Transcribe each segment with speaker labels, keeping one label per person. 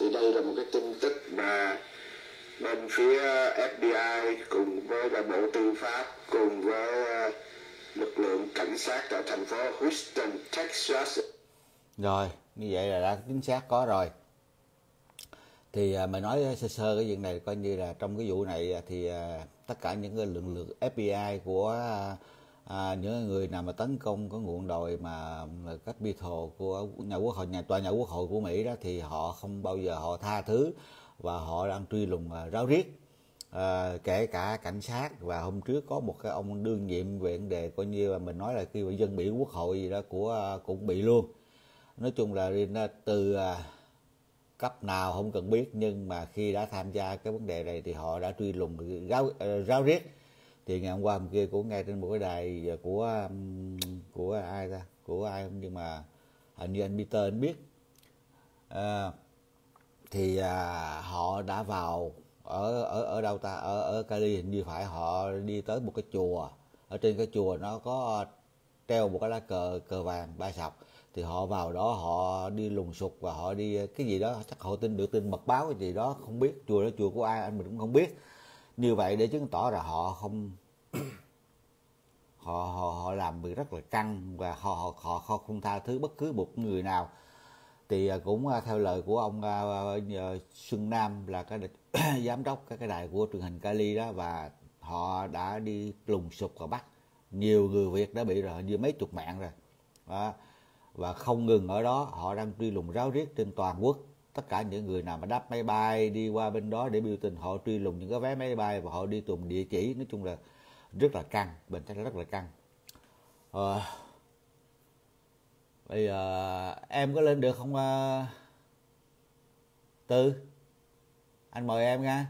Speaker 1: Thì đây là một cái tin tức mà bên phía FBI cùng với Bộ Tư pháp cùng với lực lượng cảnh sát tại thành phố Houston, Texas.
Speaker 2: Rồi, như vậy là đã chính xác có rồi. Thì mình nói sơ sơ cái việc này, coi như là trong cái vụ này thì tất cả những cái lực lượng FBI của những người nào mà tấn công có nguồn đồi mà Capitol của nhà quốc hội, tòa nhà quốc hội của Mỹ đó, thì họ không bao giờ họ tha thứ và họ đang truy lùng ráo riết, kể cả cảnh sát. Và hôm trước có một cái ông đương nhiệm về vấn đề coi như là mình nói là khi dân biểu quốc hội gì đó cũng bị luôn. Nói chung là từ cấp nào không cần biết, nhưng mà khi đã tham gia cái vấn đề này thì họ đã truy lùng ráo riết. Thì ngày hôm qua hôm kia cũng nghe trên một cái đài của ai ta, của ai không, nhưng mà hình như anh Peter anh biết. Thì họ đã vào ở đâu ta, ở Cali hình như phải, họ đi tới một cái chùa. Ở trên cái chùa nó có treo một cái lá cờ vàng ba sọc, thì họ vào đó họ đi lùng sục và họ đi cái gì đó, chắc họ được tin mật báo cái gì đó, không biết chùa đó chùa của ai anh mình cũng không biết. Như vậy để chứng tỏ là họ không họ làm việc rất là căng và họ không tha thứ bất cứ một người nào. Thì cũng theo lời của ông Xuân Nam là cái giám đốc cái đài của truyền hình Cali đó, và họ đã đi lùng sục và bắt nhiều người Việt đã bị rồi, như mấy chục mạng rồi đó. Và không ngừng ở đó, họ đang truy lùng ráo riết trên toàn quốc. Tất cả những người nào mà đáp máy bay đi qua bên đó để biểu tình, họ truy lùng những cái vé máy bay và họ đi tìm địa chỉ. Nói chung là rất là căng, bình chắc rất là căng. Bây giờ em có lên được không Tư? Anh mời em nha.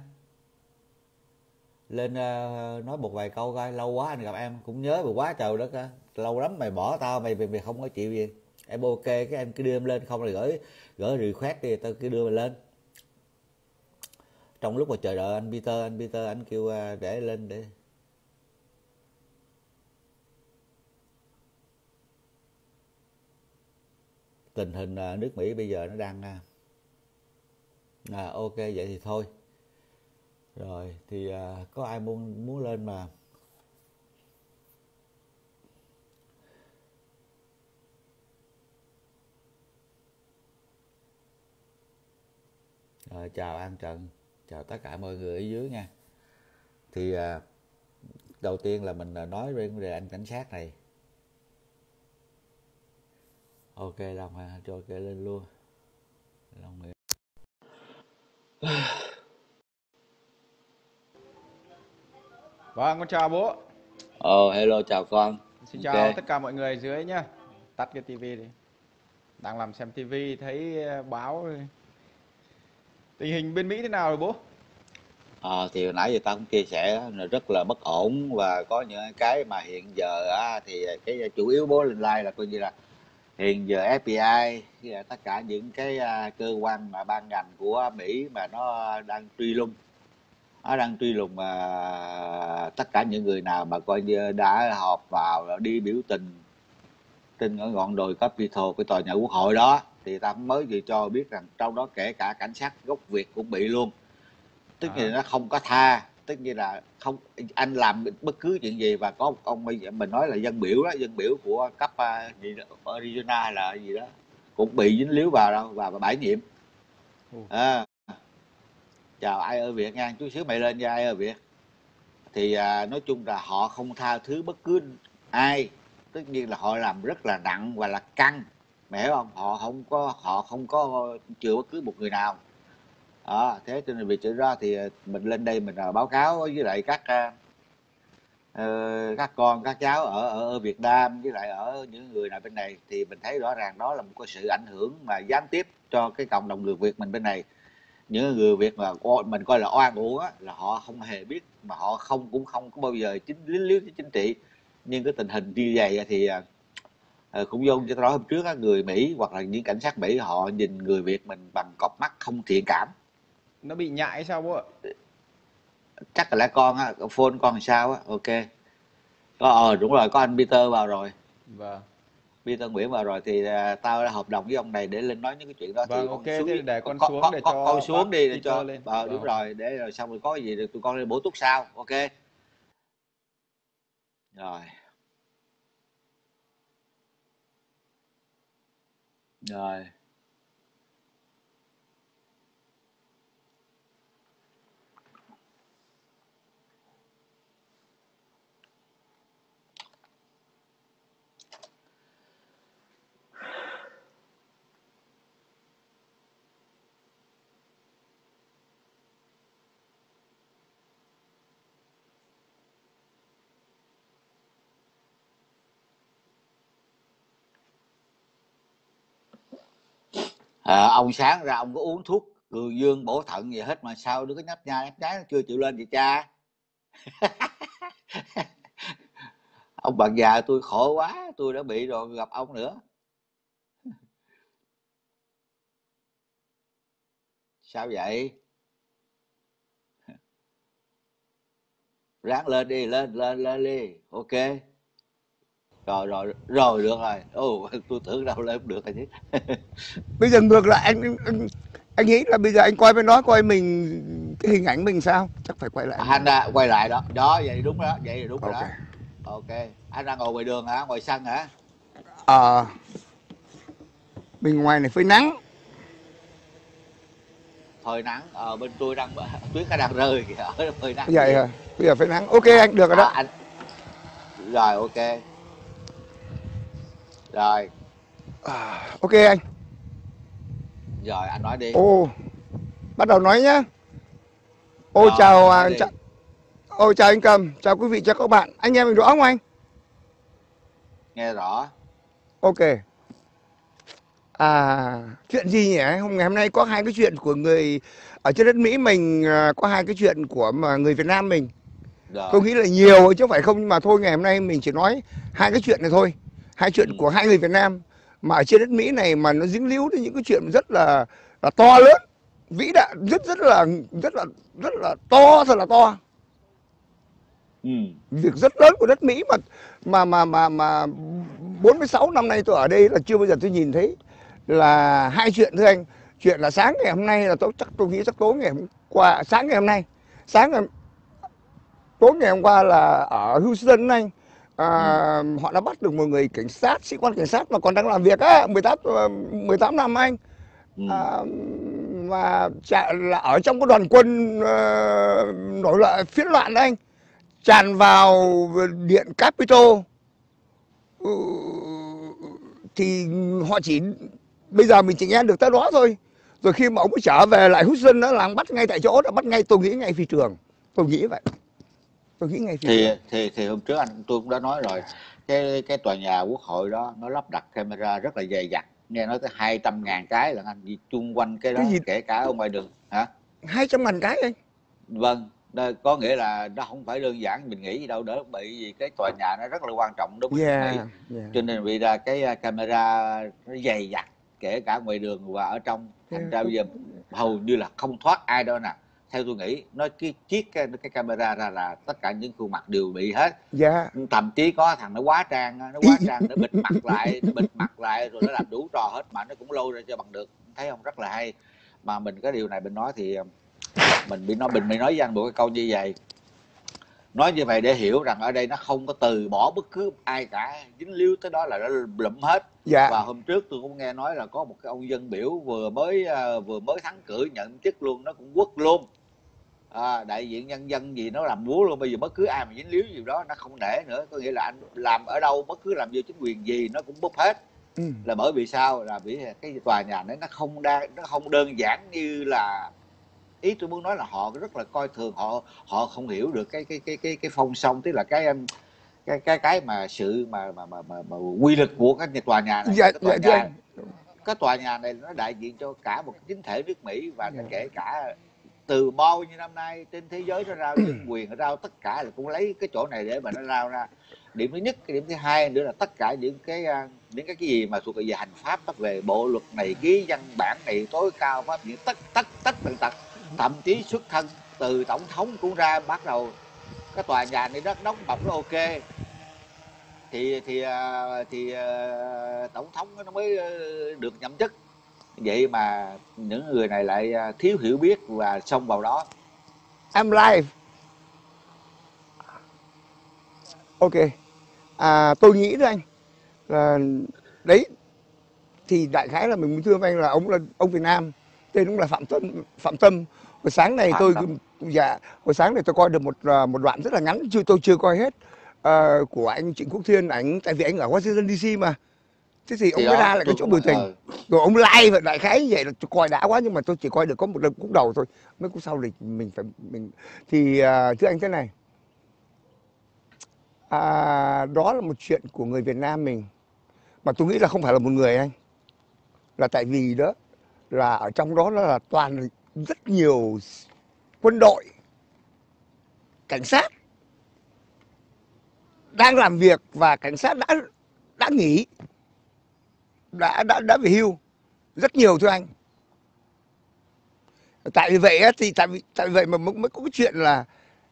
Speaker 2: Lên nói một vài câu coi, lâu quá anh gặp em cũng nhớ rồi quá trời đất á. Lâu lắm mày bỏ tao, mày không có chịu gì. Em ok cái anh cứ đưa em lên, không là gửi request đi, tao cứ đưa mày lên. Trong lúc mà chờ đợi anh Peter anh kêu để lên để tình hình nước Mỹ bây giờ nó đang ok vậy thì thôi. Rồi thì có ai muốn lên mà chào An Trần, chào tất cả mọi người ở dưới nha. Thì đầu tiên là mình nói về vấn đề anh cảnh sát này. Ok Long ha, cho kể lên luôn. Long Nguyễn.
Speaker 3: Vâng, con chào bố.
Speaker 2: Hello, chào con.
Speaker 3: Xin
Speaker 2: Ok.
Speaker 3: chào tất cả mọi người dưới nhá. Tắt cái tivi đi. Đang làm xem tivi thấy báo tình hình bên Mỹ thế nào rồi bố?
Speaker 2: Thì hồi nãy giờ tao cũng chia sẻ là rất là bất ổn, và có những cái mà hiện giờ thì cái chủ yếu bố lên like là coi như là hiện giờ FBI với lại tất cả những cái cơ quan mà ban ngành của Mỹ mà nó đang truy lùng tất cả những người nào mà coi như đã họp vào đi biểu tình trên ở ngọn đồi Capitol, cái tòa nhà quốc hội đó. Thì ta mới vừa cho biết rằng trong đó kể cả cảnh sát gốc Việt cũng bị luôn. Tức là nó không có tha, tức như là không, anh làm bất cứ chuyện gì và có một ông bây giờ mình nói là dân biểu đó, dân biểu của cấp Arizona hay là gì đó cũng bị dính líu vào đâu và bãi nhiệm. Chào ai ở Việt nha, chút xíu mày lên cho ai ở Việt. Thì nói chung là họ không tha thứ bất cứ ai, tất nhiên là họ làm rất là nặng và là căng, mày hiểu không? Họ không có chừa bất cứ một người nào. Thế cho nên vì chuyện đó thì mình lên đây mình báo cáo với lại các con các cháu ở Việt Nam với lại ở những người nào bên này, thì mình thấy rõ ràng đó là một cái sự ảnh hưởng mà gián tiếp cho cái cộng đồng người Việt mình bên này. Những người Việt mà mình coi là oan uổng á, là họ không hề biết, mà họ cũng không có bao giờ lính líu chính trị. Nhưng cái tình hình như vậy thì cũng vô cho nói hôm trước á, người Mỹ hoặc là những cảnh sát Mỹ họ nhìn người Việt mình bằng cặp mắt không thiện cảm.
Speaker 3: Nó bị nhại hay sao bố ạ?
Speaker 2: Chắc là con á, phone con làm sao á. Ok, đúng rồi, có anh Peter vào rồi.
Speaker 3: Vâng.
Speaker 2: Peter Nguyễn vào rồi thì tao đã hợp đồng với ông này để lên nói những cái chuyện đó.
Speaker 3: Vâng,
Speaker 2: Thì
Speaker 3: ok,
Speaker 2: con xuống
Speaker 3: thế
Speaker 2: đi,
Speaker 3: để con xuống để
Speaker 2: con
Speaker 3: cho
Speaker 2: xuống
Speaker 3: bác
Speaker 2: đi để
Speaker 3: Peter
Speaker 2: cho
Speaker 3: lên.
Speaker 2: đúng
Speaker 3: Vâng.
Speaker 2: rồi, để rồi xong rồi có gì thì tụi con lên bổ túc sau. Ok rồi. Rồi. Ông sáng ra ông có uống thuốc cường dương bổ thận gì hết mà sao đứa có nhấp nhái nó chưa chịu lên vậy cha? Ông bạn già tôi khổ quá, tôi đã bị rồi gặp ông nữa. Sao vậy? Ráng lên đi, lên đi. Ok. Rồi được rồi. Tôi tưởng đâu lên không được rồi chứ.
Speaker 4: Bây giờ ngược lại anh nghĩ là bây giờ anh coi bên đó coi mình cái hình ảnh mình sao, chắc phải quay lại.
Speaker 2: Anh quay lại đó. Đó vậy đúng đó, vậy là đúng rồi
Speaker 4: Ok.
Speaker 2: đó. Ok. Anh đang ngồi ngoài đường hả? Ngoài sân hả?
Speaker 4: Bên ngoài này phơi nắng.
Speaker 2: Phơi nắng. Bên tôi đang tuyết đang rơi kìa, ở phơi nắng.
Speaker 4: Vậy hả? Bây giờ phơi nắng. Ok anh, được rồi đó.
Speaker 2: Anh rồi ok. Rồi.
Speaker 4: Ok anh.
Speaker 2: Rồi anh nói đi.
Speaker 4: Bắt đầu nói nhá.
Speaker 2: Rồi,
Speaker 4: chào anh Cầm, chào quý vị, chào các bạn. Anh nghe mình rõ không anh?
Speaker 2: nghe rõ.
Speaker 4: Ok. Chuyện gì nhỉ? Ngày hôm nay có hai cái chuyện của người ở trên đất Mỹ mình, có hai cái chuyện của mà người Việt Nam mình.
Speaker 2: Rồi.
Speaker 4: Tôi nghĩ là nhiều chứ không phải không, nhưng mà thôi ngày hôm nay mình chỉ nói hai cái chuyện này thôi. Hai chuyện của hai người Việt Nam mà ở trên đất Mỹ này mà nó dính líu đến những cái chuyện rất là to lớn, vĩ đại, rất là to, thật là to. Việc rất lớn của đất Mỹ mà 46 năm nay tôi ở đây là chưa bao giờ tôi nhìn thấy là hai chuyện thưa anh. Chuyện là sáng ngày hôm nay là tôi nghĩ chắc tối ngày hôm qua, sáng ngày hôm nay, tối ngày hôm qua là ở Houston anh, họ đã bắt được một người cảnh sát, sĩ quan cảnh sát mà còn đang làm việc á, 18 năm anh. Và là ở trong cái đoàn quân nổi loạn phiến loạn anh, tràn vào điện Capitol. Thì họ bây giờ mình chỉ nghe được tới đó thôi. Rồi khi mà ông ấy trở về lại Houston đó là bắt ngay tại chỗ, đã bắt ngay, tôi nghĩ ngay phi trường. Tôi nghĩ vậy.
Speaker 2: Thì hôm trước tôi cũng đã nói rồi, cái tòa nhà Quốc hội đó nó lắp đặt camera rất là dày dặn, nghe nói tới 200.000 cái là anh, chung quanh cái đó, cái gì? Kể cả ở ngoài đường hả?
Speaker 4: 200.000 cái anh?
Speaker 2: Vâng, có nghĩa là nó không phải đơn giản mình nghĩ gì đâu, đỡ bị vì cái tòa nhà nó rất là quan trọng đối với Mỹ, cho nên vì ra cái camera nó dày dặn kể cả ngoài đường và ở trong, thành ra bây giờ hầu như là không thoát ai đâu nè. Theo tôi nghĩ nó chiếc cái camera ra là tất cả những khuôn mặt đều bị hết. Thậm chí có thằng nó quá trang nó bịt mặt lại rồi nó làm đủ trò hết mà nó cũng lôi ra cho bằng được, thấy không? Rất là hay. Mà mình cái điều này mình nói thì mình nói với anh một cái câu như vậy, nói như vậy để hiểu rằng ở đây nó không có từ bỏ bất cứ ai cả, dính líu tới đó là nó lụm hết. Và hôm trước tôi cũng nghe nói là có một cái ông dân biểu vừa mới thắng cử nhận chức luôn, nó cũng quất luôn, đại diện nhân dân gì nó làm búa luôn. Bây giờ bất cứ ai mà dính líu gì đó nó không để nữa, có nghĩa là anh làm ở đâu, bất cứ làm vô chính quyền gì nó cũng bóp hết. Là bởi vì sao? Là vì cái tòa nhà này nó không đơn giản như là, ý tôi muốn nói là họ rất là coi thường, họ không hiểu được cái phong song, tức là cái mà sự mà quy lực của cái tòa nhà này. Cái tòa nhà này nó đại diện cho cả một chính thể nước Mỹ, và kể cả từ bao nhiêu năm nay trên thế giới nó rao nhân quyền, nó rao tất cả là cũng lấy cái chỗ này để mà nó rao ra. Điểm thứ nhất. Cái điểm thứ hai nữa là tất cả những cái gì mà thuộc về hành pháp, về bộ luật này, ký văn bản này, tối cao pháp, những tất tật, thậm chí xuất thân từ tổng thống cũng ra bắt đầu. Cái tòa nhà này rất nóng bỏng, nó ok. thì tổng thống nó mới được nhậm chức. Vậy mà những người này lại thiếu hiểu biết và xông vào đó.
Speaker 4: I'm live. Ok. Tôi nghĩ đó anh là đấy, thì đại khái là mình muốn thưa với anh là ông Việt Nam, tên cũng là Phạm Tâm. Hồi sáng này hồi sáng này tôi coi được một đoạn rất là ngắn, tôi chưa coi hết, của anh Trịnh Quốc Thiên, tại vì anh ở Washington DC mà. Thế thì ông mới ra lại cái chỗ biểu tình. Rồi ông live đại khái như vậy là tôi coi đã quá, nhưng mà tôi chỉ coi được có một lần khúc đầu thôi. Mấy khúc sau thì thì thưa anh thế này. Đó là một chuyện của người Việt Nam mình, mà tôi nghĩ là không phải là một người anh, là tại vì đó là ở trong đó là toàn rất nhiều quân đội, cảnh sát đang làm việc, và cảnh sát đã nghỉ, đã về hưu rất nhiều thưa anh. Tại vì vậy thì tại vì vậy mà mới có cái chuyện là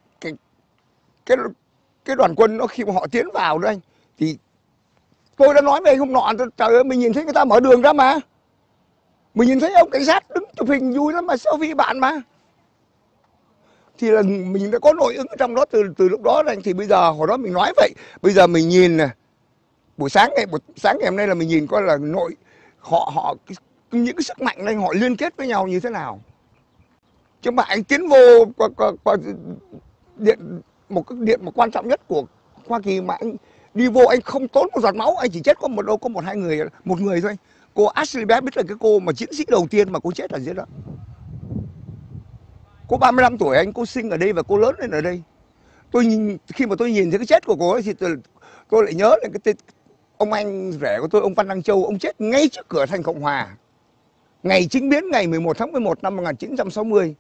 Speaker 4: cái đoàn quân nó khi mà họ tiến vào đó anh, thì tôi đã nói với anh hôm nọ, trời ơi, mình nhìn thấy người ta mở đường ra mà, mình nhìn thấy ông cảnh sát đứng chụp hình vui lắm mà, selfie bạn mà, thì là mình đã có nội ứng ở trong đó từ lúc đó anh. Thì bây giờ hồi đó mình nói vậy, bây giờ mình nhìn nè, buổi sáng ngày hôm nay là mình nhìn coi là họ những cái sức mạnh này họ liên kết với nhau như thế nào. Chứ mà anh tiến vô qua một cái điện mà quan trọng nhất của Hoa Kỳ mà anh đi vô anh không tốn một giọt máu, anh chỉ chết có một hai người, một người thôi. Cô Ashley Babbitt là cái cô mà chiến sĩ đầu tiên mà cô chết ở dưới đó. Cô 35 tuổi anh, cô sinh ở đây và cô lớn lên ở đây. Khi mà tôi nhìn thấy cái chết của cô ấy thì tôi lại nhớ là cái tên ông anh rể của tôi, ông Văn Đăng Châu, ông chết ngay trước cửa thành Cộng Hòa. Ngày chính biến ngày 11 tháng 11 năm 1960.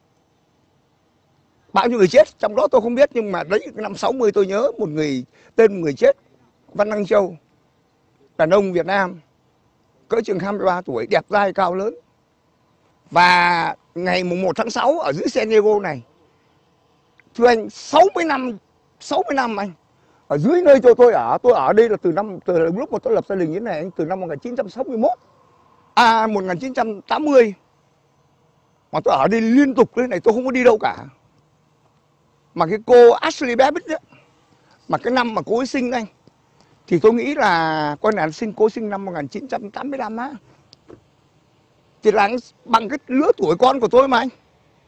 Speaker 4: Bao nhiêu người chết, trong đó tôi không biết, nhưng mà đấy năm 60 tôi nhớ một người chết, Văn Đăng Châu, đàn ông Việt Nam, cỡ chừng 23 tuổi, đẹp dai, cao lớn. Và ngày 1 tháng 6 ở dưới San Diego này, thưa anh, 60 năm anh, ở dưới nơi tôi ở đây là từ lúc mà tôi lập gia đình như thế này anh, từ năm 1980, mà tôi ở đây liên tục thế này, tôi không có đi đâu cả. Mà cái cô Ashley Babbitt đó, mà cái năm mà cô ấy sinh anh, thì tôi nghĩ là cô sinh năm 1985 á, thì là bằng cái lứa tuổi con của tôi mà anh.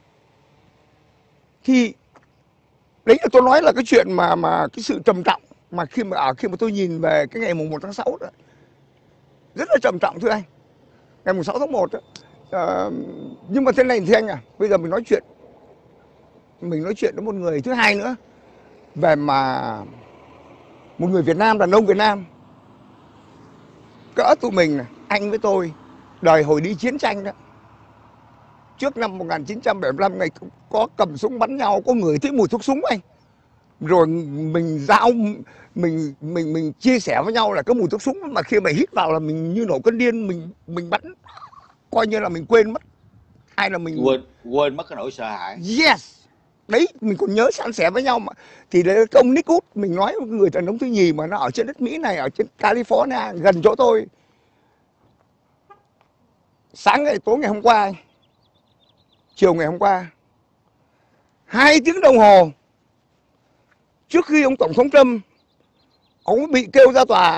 Speaker 4: Thì đấy là tôi nói là cái chuyện mà cái sự trầm trọng mà khi mà tôi nhìn về cái ngày 1 tháng 6 đó, rất là trầm trọng thưa anh. Ngày 6 tháng 1 đó. Nhưng mà thế này thì anh bây giờ mình nói chuyện với một người thứ hai nữa, về mà một người Việt Nam, đàn ông Việt Nam cỡ tụi mình này, anh với tôi, đời hồi đi chiến tranh đó, trước năm 1975 ngày có cầm súng bắn nhau, có người thấy mùi thuốc súng anh, rồi mình chia sẻ với nhau là cái mùi thuốc súng, mà khi mà hít vào là mình như nổ cơn điên, mình bắn, coi như là mình quên mất ai là mình
Speaker 2: quên mất cái nỗi sợ hãi.
Speaker 4: Yes, đấy mình còn nhớ san sẻ với nhau mà. Thì đấy cái ông Nick Wood, mình nói người đàn ông thứ nhì mà nó ở trên đất Mỹ này, ở trên California gần chỗ tôi. Tối ngày hôm qua, chiều ngày hôm qua, 2 tiếng đồng hồ trước khi ông Tổng thống Trump ông bị kêu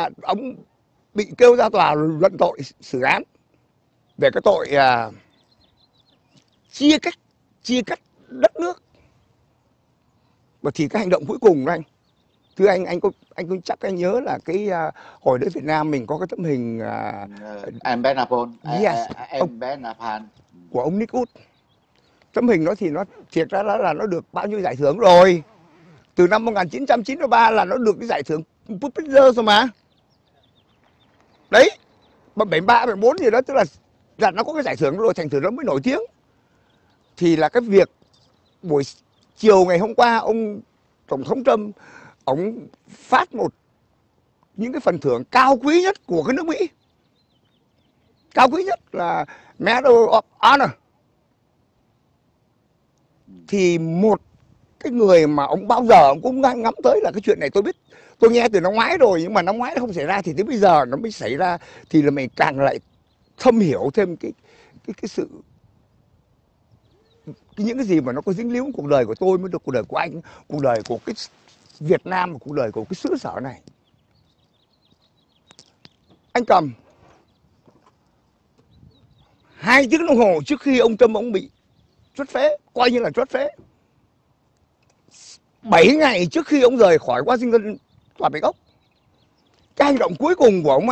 Speaker 4: ra tòa luận tội xử án về cái tội chia cắt đất nước. Và thì cái hành động cuối cùng đó anh, thưa anh chắc anh nhớ là cái hồi đấy Việt Nam mình có cái tấm hình
Speaker 2: em bé Napon,
Speaker 4: yes,
Speaker 2: em bé Naphan
Speaker 4: của ông Nick Wood. Tấm hình đó thì nó thiệt ra là nó được bao nhiêu giải thưởng rồi. Từ năm 1993 là nó được cái giải thưởng Pulitzer rồi mà. Đấy, 73, 74 gì đó, tức là nó có cái giải thưởng rồi, thành thử nó mới nổi tiếng. Thì là cái việc buổi chiều ngày hôm qua, ông Tổng thống Trump, ông phát những cái phần thưởng cao quý nhất của cái nước Mỹ. Cao quý nhất là Medal of Honor. Thì một cái người mà ông bao giờ ông cũng ngắm tới là cái chuyện này tôi biết, tôi nghe từ năm ngoái rồi, nhưng mà năm ngoái nó không xảy ra thì đến bây giờ nó mới xảy ra, thì là mình càng lại thâm hiểu thêm cái sự những cái gì mà nó có dính líu cuộc đời của tôi, mới được cuộc đời của anh, cuộc đời của cái Việt Nam, cuộc đời của cái xứ sở này. Anh Cầm 2 tiếng đồng hồ trước khi ông Trump ông bị truất phế, coi như là truất phế, 7 ngày trước khi ông rời khỏi Washington tòa Bạch Ốc, cái hành động cuối cùng của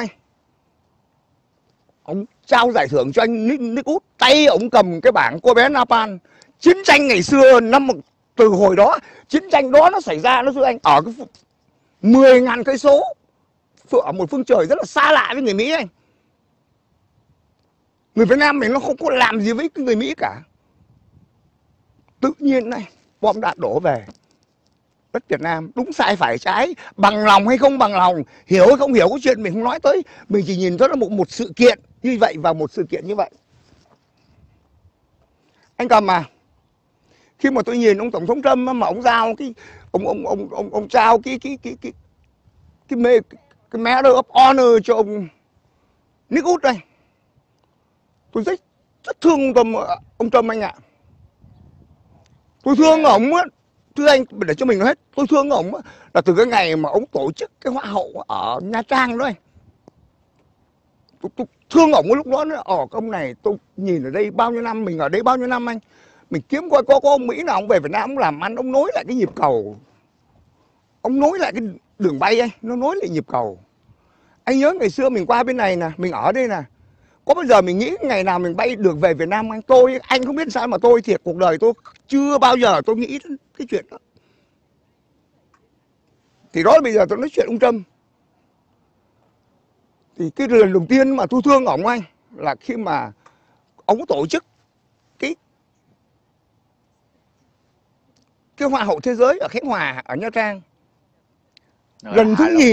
Speaker 4: ông trao giải thưởng cho anh Nick Wood, tay ông cầm cái bảng cô bé Napalm. Chiến tranh ngày xưa từ hồi đó, chiến tranh đó nó xảy ra, nó thưa anh, ở cái 10.000 cây số, ở một phương trời rất là xa lạ với người Mỹ anh. Người Việt Nam mình nó không có làm gì với người Mỹ cả. Tự nhiên này, bom đạn đổ về đất Việt Nam, đúng sai phải trái, bằng lòng hay không bằng lòng, hiểu hay không hiểu, cái chuyện mình không nói tới, mình chỉ nhìn thấy là một sự kiện như vậy và một sự kiện như vậy. Anh Cầm à, khi mà tôi nhìn ông Tổng thống Trump mà ông giao ông trao cái Medal of Honor cho ông Nick Wood đây, tôi rất thương ông Trump anh ạ. Tôi thương ông á, thưa anh, để cho mình nói hết, tôi thương ông á, là từ cái ngày mà ông tổ chức cái hoa hậu ở Nha Trang đó anh. Tôi thương ông lúc đó nữa. Ông này tôi nhìn ở đây bao nhiêu năm, mình ở đây bao nhiêu năm anh, mình kiếm coi có ông Mỹ nào ông về Việt Nam ông làm ăn, ông nối lại cái nhịp cầu, ông nối lại cái đường bay anh, nó nối lại nhịp cầu. Anh nhớ ngày xưa mình qua bên này nè, mình ở đây nè, có bao giờ mình nghĩ ngày nào mình bay được về Việt Nam anh? Anh không biết sao mà tôi thiệt, cuộc đời tôi chưa bao giờ tôi nghĩ đến cái chuyện đó. Thì đó là bây giờ tôi nói chuyện ông Trump. Thì cái lần đầu tiên mà tôi thương ổng anh là khi mà ông tổ chức cái hoa hậu thế giới ở Khánh Hòa, ở Nha Trang. Lần thứ nhì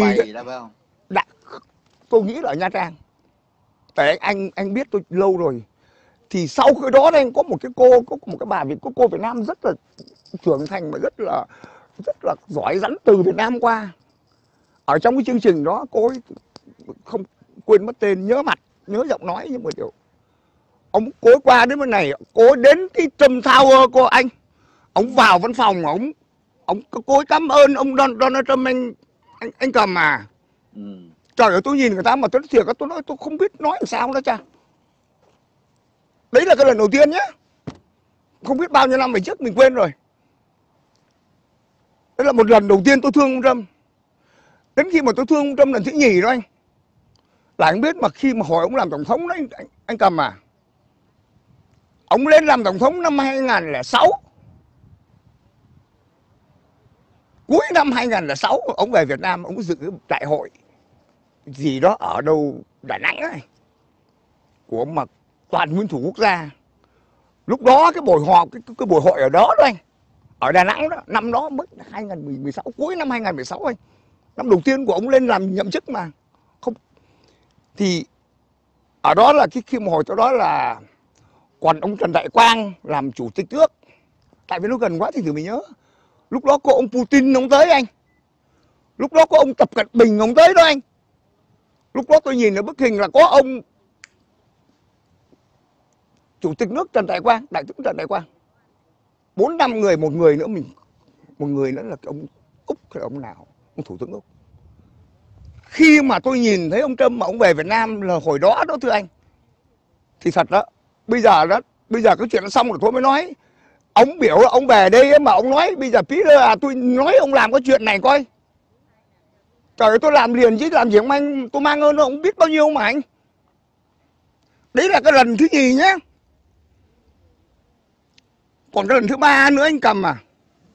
Speaker 4: tôi nghĩ là ở Nha Trang. Tại anh biết tôi lâu rồi. Thì sau cái đó anh có một cái bà cô Việt Nam rất là trưởng thành mà rất là giỏi, dẫn từ Việt Nam qua. Ở trong cái chương trình đó cô ấy không quên mất tên, nhớ mặt, nhớ giọng nói, nhưng mà điều cô ấy qua đến bên này, cô ấy đến cái Trump Tower cô anh. Ông vào văn phòng, cô ấy cảm ơn ông Donald Trump anh Cầm mà. Trời ơi, tôi nhìn người ta mà tôi thiệt, tôi nói tôi không biết nói làm sao đó cha. Đấy là cái lần đầu tiên nhé. Không biết bao nhiêu năm về trước mình quên rồi. Đấy là một lần đầu tiên tôi thương ông Trump. Đến khi mà tôi thương ông Trump lần thứ nhì đó anh, là anh biết mà khi mà hồi ông làm tổng thống đấy anh Cầm à, ông lên làm tổng thống năm 2006. Cuối năm 2006 ông về Việt Nam, ông dự cái đại hội gì đó ở đâu Đà Nẵng ấy, của mà toàn nguyên thủ quốc gia. Lúc đó cái buổi họp, cái buổi hội ở đó anh, ở Đà Nẵng đó, năm đó mới 2016, cuối năm 2016 anh, năm đầu tiên của ông lên làm nhậm chức mà. Không thì ở đó là khi mà hồi đó là còn ông Trần Đại Quang làm chủ tịch nước. Tại vì nó gần quá thì thử mình nhớ. Lúc đó có ông Putin ông tới anh. Lúc đó có ông Tập Cận Bình ông tới đó anh. Lúc đó tôi nhìn ở bức hình là có ông chủ tịch nước Trần Đại Quang, đại tướng Trần Đại Quang. 4-5 người, một người nữa là ông Úc hay ông nào, ông thủ tướng Úc. Khi mà tôi nhìn thấy ông Trump mà ông về Việt Nam là hồi đó thưa anh, thì thật đó, bây giờ cái chuyện nó xong rồi tôi mới nói. Ông biểu là ông về đây mà ông nói bây giờ Peter à, tôi nói ông làm cái chuyện này coi. Trời ơi, tôi làm liền chứ làm gì ông anh, tôi mang ơn ông biết bao nhiêu mà anh. Đấy là cái lần thứ nhì nhé. Còn cái lần thứ ba nữa anh Cầm à.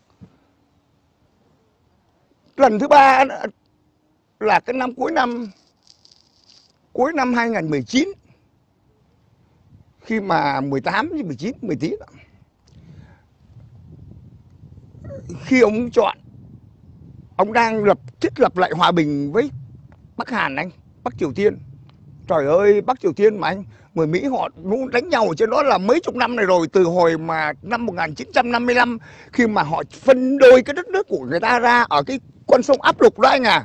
Speaker 4: Lần thứ ba là cái năm cuối năm 2019. Khi mà 18, 19, 19. Khi ông chọn, ông đang thiết lập lại hòa bình với Bắc Hàn anh, Bắc Triều Tiên. Trời ơi, Bắc Triều Tiên mà anh, người Mỹ họ đánh nhau ở trên đó là mấy chục năm này rồi, từ hồi mà năm 1955 khi mà họ phân đôi cái đất nước của người ta ra ở cái con sông Áp Lục đó anh à.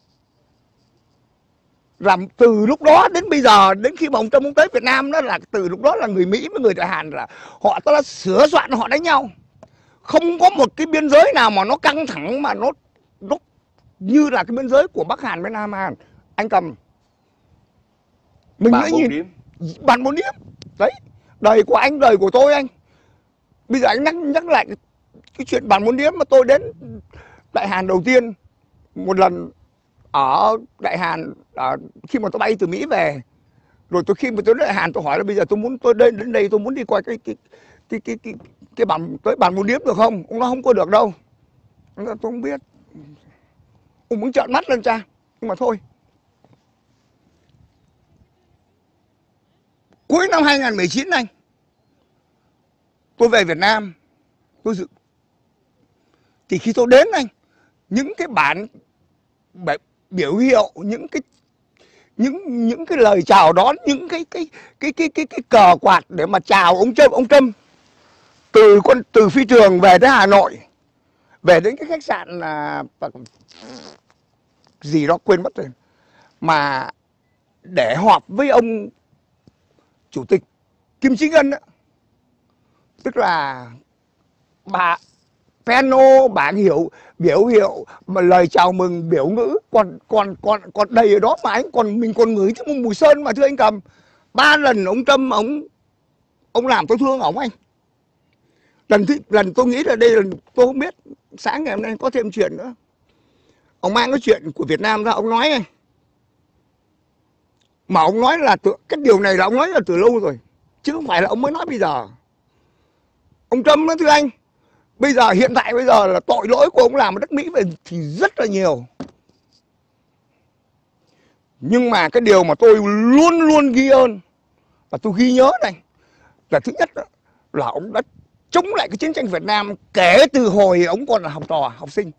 Speaker 4: Làm từ lúc đó đến bây giờ, đến khi mà ông Trump ông tới Việt Nam đó, là từ lúc đó là người Mỹ với người Đại Hàn là họ đã sửa soạn họ đánh nhau. Không có một cái biên giới nào mà nó căng thẳng mà nó như là cái biên giới của Bắc Hàn với Nam Hàn. Anh cầm mình
Speaker 1: Bạn
Speaker 4: nghĩ nhìn bàn 4 điểm đấy, đời của anh, đời của tôi anh. Bây giờ anh nhắc lại cái chuyện bàn 4 điểm mà tôi đến Đại Hàn đầu tiên một lần ở Đại Hàn khi mà tôi bay từ Mỹ về, rồi khi mà tôi đến Đại Hàn tôi hỏi là bây giờ tôi đến đây tôi muốn đi qua cái bàn tới bàn 4 điểm được không? Ông nói không có được đâu. Tôi không biết. Ông muốn trợn mắt lên cha, nhưng mà thôi. Cuối năm 2019 anh, tôi về Việt Nam, tôi dự. Thì khi tôi đến anh, những cái bản biểu hiệu, những cái lời chào đón, những cái cờ quạt để mà chào ông Trump từ phi trường về tới Hà Nội, về đến cái khách sạn gì đó quên mất rồi, mà để họp với ông chủ tịch Kim Chính Ân đó. Tức là bà piano, bản biểu hiệu mà lời chào mừng, biểu ngữ còn đầy ở đó mà anh, mình còn ngửi thấy mùi sơn mà thưa anh Cầm. 3 lần ông Trump ông làm tôi thương ổng anh. Lần tôi nghĩ là đây là tôi không biết, sáng ngày hôm nay có thêm chuyện nữa. Ông mang cái chuyện của Việt Nam ra ông nói anh. Mà ông nói là cái điều này là ông nói là từ lâu rồi, chứ không phải là ông mới nói bây giờ. Ông Trump đó thưa anh, hiện tại bây giờ là tội lỗi của ông làm ở đất Mỹ về thì rất là nhiều. Nhưng mà cái điều mà tôi luôn luôn ghi ơn và tôi ghi nhớ này là thứ nhất là ông đã chống lại cái chiến tranh Việt Nam kể từ hồi ông còn là học sinh.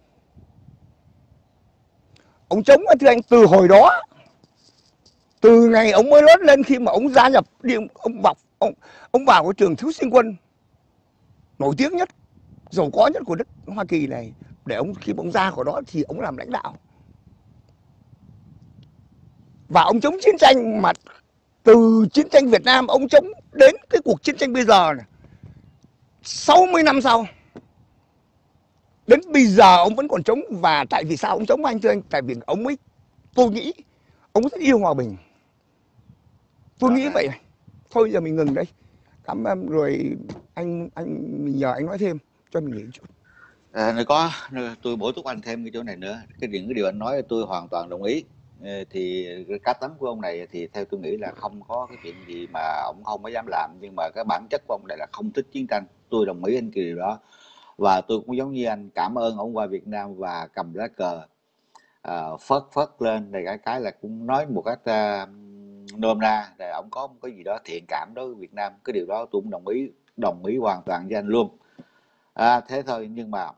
Speaker 4: Ông chống thưa anh từ hồi đó, từ ngày ông mới lớn lên, khi mà ông gia nhập ông vào cái trường thiếu sinh quân nổi tiếng nhất, giàu có nhất của đất Hoa Kỳ này, để khi ông ra khỏi đó thì ông làm lãnh đạo. Và ông chống chiến tranh, mà từ chiến tranh Việt Nam ông chống đến cái cuộc chiến tranh bây giờ này, 60 năm sau đến bây giờ ông vẫn còn chống. Và tại vì sao ông chống anh thưa anh? Tại vì ông ấy, tôi nghĩ ông rất yêu hòa bình. Tôi nghĩ vậy này. Thôi giờ mình ngừng đây. Cảm ơn. Rồi mình nhờ anh nói thêm cho mình nghỉ chút.
Speaker 2: Tôi bổ túc anh thêm cái chỗ này nữa. Những cái điều anh nói tôi hoàn toàn đồng ý. Thì cá tánh của ông này thì theo tôi nghĩ là không có cái chuyện gì mà ông không có dám làm, nhưng mà cái bản chất của ông này là không thích chiến tranh. Tôi đồng ý anh điều đó, và tôi cũng giống như anh cảm ơn ông qua Việt Nam và cầm lá cờ phất lên này, cái là cũng nói một cách nôm na là ông có một cái gì đó thiện cảm đối với Việt Nam. Cái điều đó tôi cũng đồng ý hoàn toàn với anh luôn. Thế thôi, nhưng mà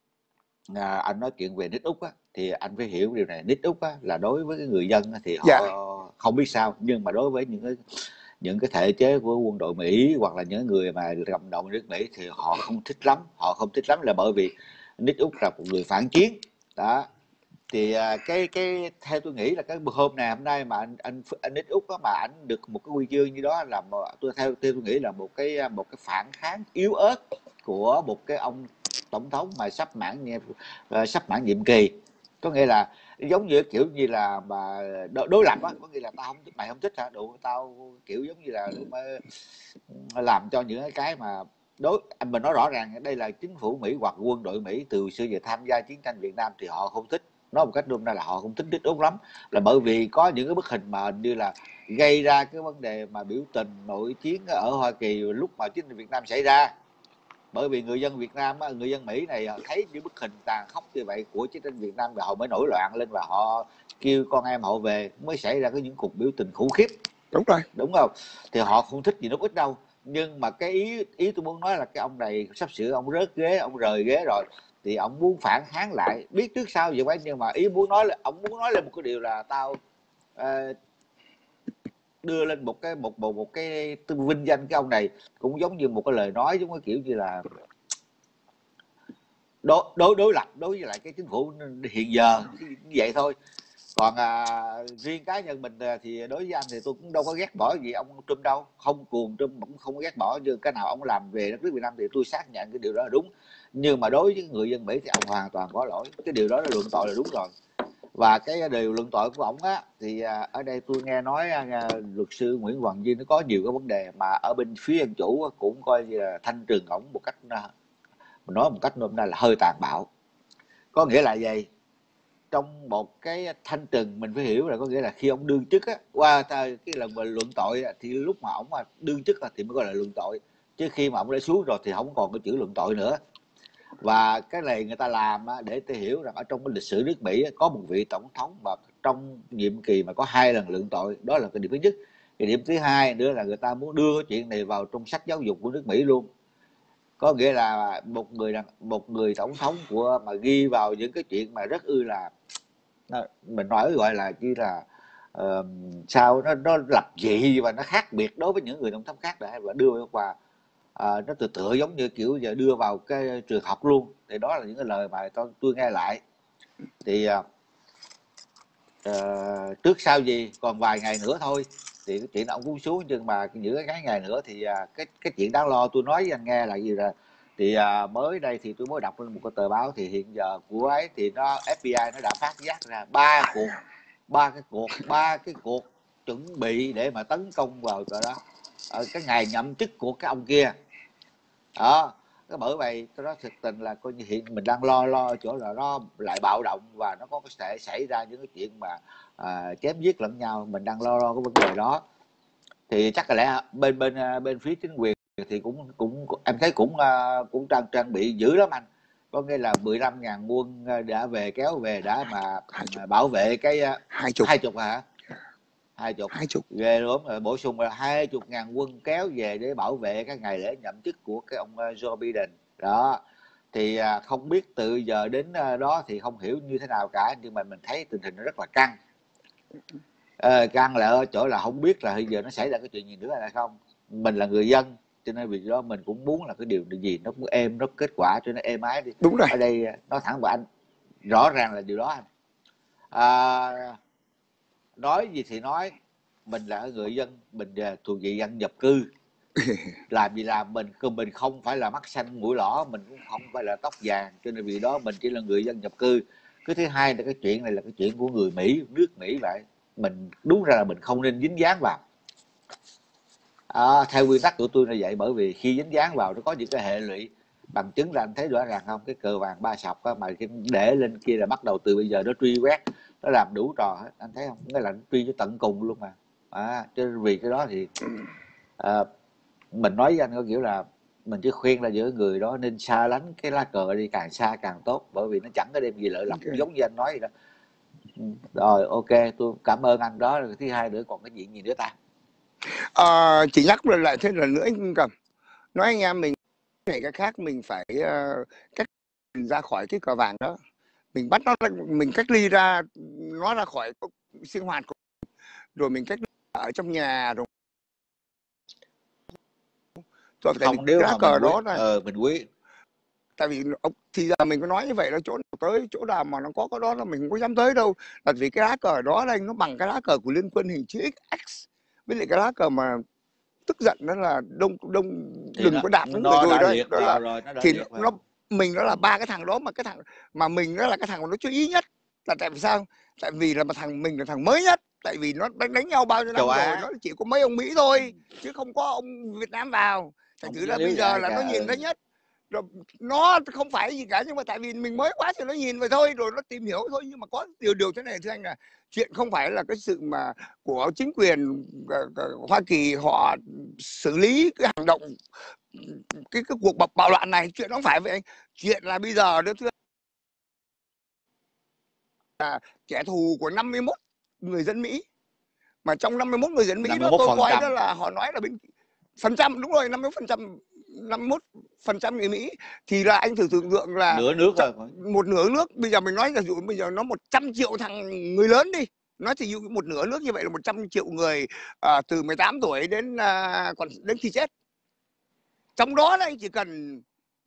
Speaker 2: anh nói chuyện về nít Úc á, thì anh phải hiểu điều này. Nít Úc á, là đối với cái người dân thì họ không biết sao, nhưng mà đối với những cái thể chế của quân đội Mỹ hoặc là những người mà cầm đầu nước Mỹ thì họ không thích lắm. Họ không thích lắm là bởi vì nít Úc là một người phản chiến đó. Thì cái theo tôi nghĩ là cái hôm nay mà anh nít Úc đó, mà anh được một cái huy chương như đó là theo tôi nghĩ là một cái phản kháng yếu ớt của một cái ông tổng thống mà sắp mãn nhiệm kỳ. Có nghĩa là giống như kiểu như là mà đối lập á, có nghĩa là mày không thích hả, đủ tao kiểu giống như là làm cho những cái mà mình nói rõ ràng đây là chính phủ Mỹ hoặc quân đội Mỹ từ xưa giờ tham gia chiến tranh Việt Nam thì họ không thích. Nói một cách nôm na là họ không thích nít Úc lắm, là bởi vì có những cái bức hình mà như là gây ra cái vấn đề mà biểu tình nội chiến ở Hoa Kỳ lúc mà chiến tranh Việt Nam xảy ra. Bởi vì người dân Việt Nam, người dân Mỹ này thấy những bức hình tàn khốc như vậy của chiến tranh Việt Nam và họ mới nổi loạn lên và họ kêu con em họ về, mới xảy ra những cuộc biểu tình khủng khiếp.
Speaker 4: Đúng rồi,
Speaker 2: đúng không? Thì họ không thích gì nó ít đâu. Nhưng mà cái ý tôi muốn nói là cái ông này sắp sửa ông rớt ghế, ông rời ghế rồi thì ông muốn phản kháng lại, biết trước sau vậy vậy. Nhưng mà ý muốn nói là ông muốn nói là một cái điều là
Speaker 5: đưa lên một cái vinh danh cái ông này cũng giống như một cái lời nói, giống cái kiểu như là đối lập đối với lại cái chính phủ hiện giờ như vậy thôi. Còn riêng cá nhân mình thì đối với anh thì tôi cũng đâu có ghét bỏ gì ông Trump đâu, không cuồng Trump cũng không ghét bỏ, như cái nào ông làm về đất nước Việt Nam thì tôi xác nhận cái điều đó là đúng. Nhưng mà đối với người dân Mỹ thì ông hoàn toàn có lỗi, cái điều đó là luận tội là đúng rồi. Và cái điều luận tội của ông á thì ở đây tôi nghe nói luật sư Nguyễn Hoàng Diên nó có nhiều cái vấn đề mà ở bên phía dân chủ cũng coi như là thanh trừng ổng một cách, mình nói một cách nôm na là hơi tàn bạo. Có nghĩa là gì? Trong một cái thanh trừng mình phải hiểu là có nghĩa là khi ông đương chức á, qua cái lần mà luận tội thì lúc mà ông mà đương chức thì mới gọi là luận tội, chứ khi mà ông đã xuống rồi thì không còn cái chữ luận tội nữa. Và cái này người ta làm để tôi hiểu rằng ở trong cái lịch sử nước Mỹ có một vị tổng thống mà trong nhiệm kỳ mà có 2 lần luận tội, đó là cái điểm thứ nhất. Cái điểm thứ hai nữa là người ta muốn đưa cái chuyện này vào trong sách giáo dục của nước Mỹ luôn. Có nghĩa là một người tổng thống của mà ghi vào những cái chuyện mà rất là mình nói gọi là như là sao nó lập dị và nó khác biệt đối với những người tổng thống khác đã, và đưa vào nó tựa giống như kiểu giờ đưa vào cái trường học luôn. Thì đó là những cái lời mà tôi nghe lại. Thì trước sau gì còn vài ngày nữa thôi thì cái chuyện ông cũng xuống, nhưng mà giữa cái ngày nữa thì cái chuyện đáng lo tôi nói với anh nghe là gì là thì mới đây thì tôi mới đọc lên một cái tờ báo thì hiện giờ của ấy thì nó FBI nó đã phát giác ra ba cái cuộc chuẩn bị để mà tấn công vào đó ở cái ngày nhậm chức của cái ông kia đó. Cái bởi vậy tôi nói thực tình là coi như hiện mình đang lo chỗ là nó lại bạo động và nó có thể xảy ra những cái chuyện mà chém giết lẫn nhau. Mình đang lo cái vấn đề đó. Thì chắc là lẽ bên phía chính quyền thì cũng em thấy cũng trang bị dữ lắm anh. Có nghĩa là 15.000 quân đã kéo về đã mà bảo vệ cái 20 hả? 20 ghê lắm. Rồi bổ sung là 20.000 quân kéo về để bảo vệ cái ngày lễ nhậm chức của cái ông Joe Biden đó. Thì không biết từ giờ đến đó thì không hiểu như thế nào cả, nhưng mà mình thấy tình hình nó rất là căng. Căng là ở chỗ là không biết là bây giờ nó xảy ra cái chuyện gì nữa hay không. Mình là người dân cho nên vì đó mình cũng muốn là cái điều gì nó cũng êm, nó kết quả cho nó êm ái đi.
Speaker 4: Đúng rồi.
Speaker 5: Ở đây nói thẳng với anh rõ ràng là điều đó anh. Nói gì thì nói, mình là người dân, mình thuộc về dân nhập cư. Làm gì làm mình không phải là mắt xanh mũi lõ, mình cũng không phải là tóc vàng, cho nên vì đó mình chỉ là người dân nhập cư. Cái thứ hai là cái chuyện này là cái chuyện của người Mỹ, nước Mỹ vậy. Mình đúng ra là mình không nên dính dáng vào. Theo nguyên tắc của tôi là vậy, bởi vì khi dính dáng vào nó có những cái hệ lụy. Bằng chứng là anh thấy rõ ràng không, cái cờ vàng 3 sọc mà để lên kia là bắt đầu từ bây giờ nó truy quét, nó làm đủ trò hết, anh thấy không? Nghĩa là nó truy cho tận cùng luôn mà. Cho nên vì cái đó thì mình nói với anh có kiểu là mình chỉ khuyên là giữa người đó nên xa lánh cái lá cờ đi, càng xa càng tốt, bởi vì nó chẳng có đem gì lợi lộc, giống như anh nói vậy đó. Rồi ok, tôi cảm ơn anh đó. Thứ hai nữa còn cái chuyện gì nữa ta?
Speaker 4: Chỉ nhắc lại thêm lần nữa anh Cầm, nói anh em mình này cái khác, mình phải cách ra khỏi cái cờ vàng đó, mình bắt nó, mình cách ly ra nó ra khỏi sinh hoạt, rồi mình cách ly ở trong nhà rồi
Speaker 5: không, nếu
Speaker 4: cái cờ đó này
Speaker 5: mình quý.
Speaker 4: Tại vì thì giờ mình có nói như vậy là chỗ nào mà nó có cái đó là mình không có dám tới đâu, là vì cái lá cờ đó đây nó bằng cái lá cờ của Liên Quân hình chữ XX, với lại cái lá cờ mà tức giận đó là đông đừng có đạp đúng rồi đó, thì nó mình đó là ba cái thằng đó, mà cái thằng mà mình đó là cái thằng mà nó chú ý nhất. Là tại vì sao? Tại vì là mình là thằng mới nhất, tại vì nó đánh nhau bao nhiêu năm rồi, nó chỉ có mấy ông Mỹ thôi chứ không có ông Việt Nam vào. Thành thử là bây giờ là nó nhìn thấy nhất rồi, nó không phải gì cả, nhưng mà tại vì mình mới quá thì nó nhìn vậy thôi, rồi nó tìm hiểu thôi. Nhưng mà có điều thế này thưa anh, là chuyện không phải là cái sự mà của chính quyền Hoa Kỳ họ xử lý cái hành động, cái cuộc bạo loạn này, chuyện nó không phải vậy anh. Chuyện là bây giờ đó thưa, là kẻ thù của 51 người dân Mỹ, mà trong 51 người dân Mỹ đó tôi coi đó là họ nói là phần trăm, đúng rồi, 51% người Mỹ, thì là anh thử tưởng tượng là
Speaker 5: nửa nước rồi,
Speaker 4: một nửa nước. Bây giờ mình nói là dụ bây giờ nó 100 triệu thằng người lớn đi, Nói thì dụ một nửa nước như vậy là 100 triệu người từ 18 tuổi đến còn đến khi chết. Trong đó anh chỉ cần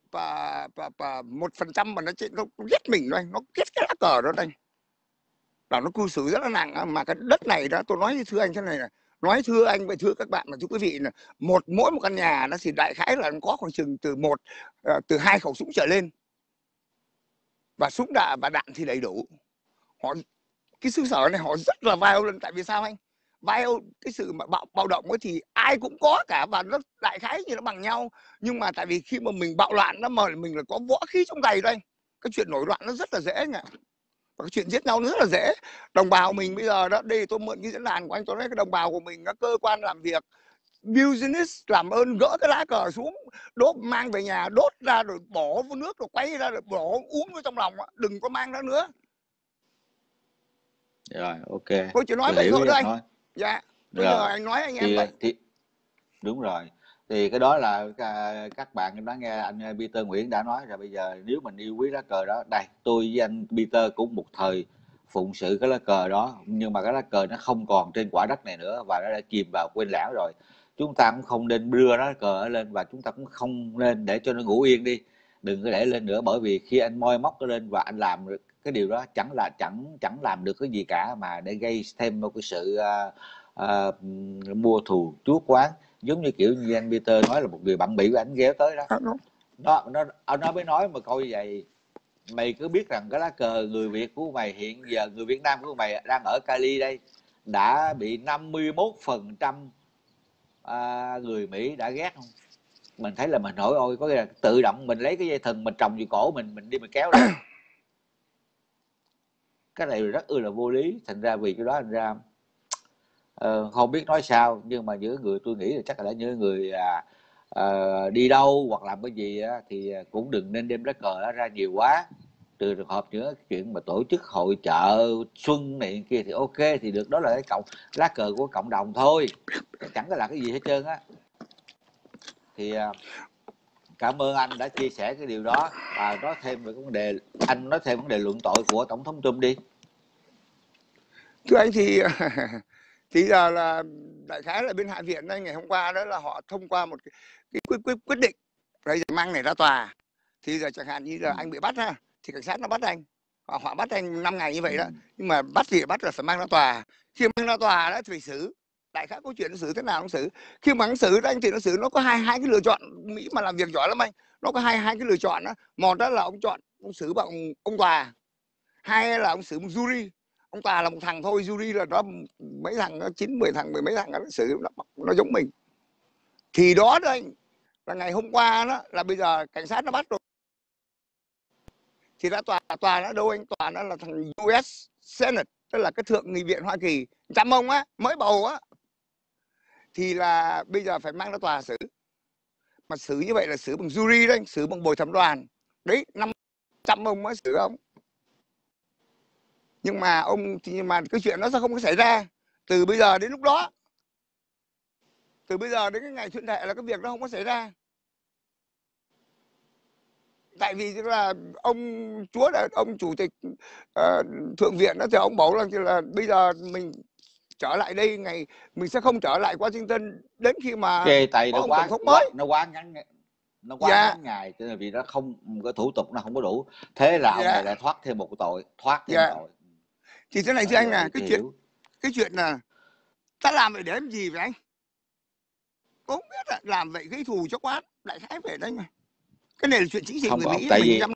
Speaker 4: 1% mà nó ghét mình thôi, nó ghét cái lá cờ đó đây là nó cư xử rất là nặng. Mà cái đất này đó, tôi nói thưa anh thế này, nói thưa anh và thưa các bạn và thưa quý vị, là mỗi một căn nhà nó thì đại khái là nó có khoảng chừng từ 2 khẩu súng trở lên, và súng đạn và đạn thì đầy đủ. Cái xứ sở này họ rất là violent. Tại vì sao anh? Cái sự mà bạo động ấy thì ai cũng có cả, và nó đại khái như nó bằng nhau. Nhưng mà tại vì khi mà mình bạo loạn nó mà mình là có võ khí trong tay đây, cái chuyện nổi loạn nó rất là dễ nhỉ. Và cái chuyện giết nhau nó rất là dễ. Đồng bào mình bây giờ đó, đây tôi mượn cái diễn đàn của anh, tôi nói cái đồng bào của mình, các cơ quan làm việc business, làm ơn gỡ cái lá cờ xuống, đốt mang về nhà, đốt ra rồi bỏ vô nước rồi quay ra rồi bỏ uống vô trong lòng, đừng có mang ra nữa.
Speaker 5: Rồi, ok.
Speaker 4: Tôi chỉ nói vậy thôi đó anh. Dạ, tôi
Speaker 5: nhờ
Speaker 4: anh nói anh em vậy.
Speaker 5: Thì đúng rồi. Thì cái đó là các bạn em đã nghe anh Peter Nguyễn đã nói rồi. Bây giờ nếu mình yêu quý lá cờ đó, đây tôi với anh Peter cũng một thời phụng sự cái lá cờ đó, nhưng mà cái lá cờ nó không còn trên quả đất này nữa và nó đã chìm vào quên lãng rồi. Chúng ta cũng không nên đưa lá cờ lên, và chúng ta cũng không nên để cho nó ngủ yên đi, đừng có để lên nữa, bởi vì khi anh moi móc nó lên và anh làm cái điều đó chẳng làm được cái gì cả, mà để gây thêm một cái sự mua thù chuốc oán, giống như kiểu như anh Peter nói là một người bạn bỉ của anh ghé tới đó. Nó mới nói mà câu như vậy: mày cứ biết rằng cái lá cờ người Việt của mày hiện giờ, người Việt Nam của mày đang ở Cali đây, đã bị 51% người Mỹ đã ghét không? Mình thấy là mình nổi ôi, có nghĩa là tự động mình lấy cái dây thừng mình trồng vào cổ mình đi mình kéo lên. Cái này rất là vô lý. Thành ra vì cái đó thành ra không biết nói sao, nhưng mà những người tôi nghĩ là chắc là những người đi đâu hoặc làm cái gì á, thì cũng đừng nên đem lá cờ đó ra nhiều quá. Trừ trường hợp những chuyện mà tổ chức hội chợ xuân này kia thì ok, thì được, đó là cái lá cờ của cộng đồng thôi, chẳng có là cái gì hết trơn á. Thì cảm ơn anh đã chia sẻ cái điều đó. Và nói thêm về cái vấn đề, anh nói thêm vấn đề luận tội của tổng thống Trump đi.
Speaker 4: Thưa anh thì giờ là đại khái là bên Hạ viện đây, ngày hôm qua đó là họ thông qua một cái quyết định bây giờ mang này ra tòa. Thì giờ chẳng hạn như là anh bị bắt ha, thì cảnh sát nó bắt anh, họ bắt anh 5 ngày như vậy đó, nhưng mà bắt thì bắt là phải mang ra tòa. Khi mang ra tòa đó thì phải xử, đại khái có chuyện nó xử thế nào nó xử. Khi mà nó xử đó anh thì nó xử, nó có hai cái lựa chọn. Mỹ mà làm việc giỏi lắm anh, nó có hai cái lựa chọn đó. Một đó là ông chọn ông xử bằng ông tòa, hai là ông xử bằng jury. Ông tòa là một thằng thôi, jury là nó mấy thằng, 9-10 thằng, 10 mấy thằng nó xử nó giống mình. Thì đó đó anh, là ngày hôm qua đó là bây giờ cảnh sát nó bắt rồi. Thì đã tòa nó đâu anh? Tòa nó là thằng US Senate, tức là cái thượng nghị viện Hoa Kỳ, trăm ông á, mới bầu á, thì là bây giờ phải mang ra tòa xử. Mà xử như vậy là xử bằng jury đấy, xử bằng bồi thẩm đoàn đấy, 500 ông mới xử ông. Nhưng mà cái chuyện nó sẽ không có xảy ra từ bây giờ đến lúc đó. Từ bây giờ đến cái ngày tuyên thệ là cái việc nó không có xảy ra. Tại vì là ông chủ tịch thượng viện đó thì ông bảo là bây giờ mình trở lại đây mình sẽ không trở lại Washington đến khi mà
Speaker 5: tại
Speaker 4: có ông tổng thống mới.
Speaker 5: Nó quá ngắn ngày, cho nên vì nó không, cái thủ tục nó không có đủ. Thế là ông này lại thoát thêm một tội. Tội.
Speaker 4: Thì thế này thưa anh là cái chuyện là ta làm vậy để làm gì vậy anh? Tôi không biết là làm vậy gây thù cho quán, đại khái về đây mà. Cái này là chuyện chính trị người Mỹ.
Speaker 5: Tại vì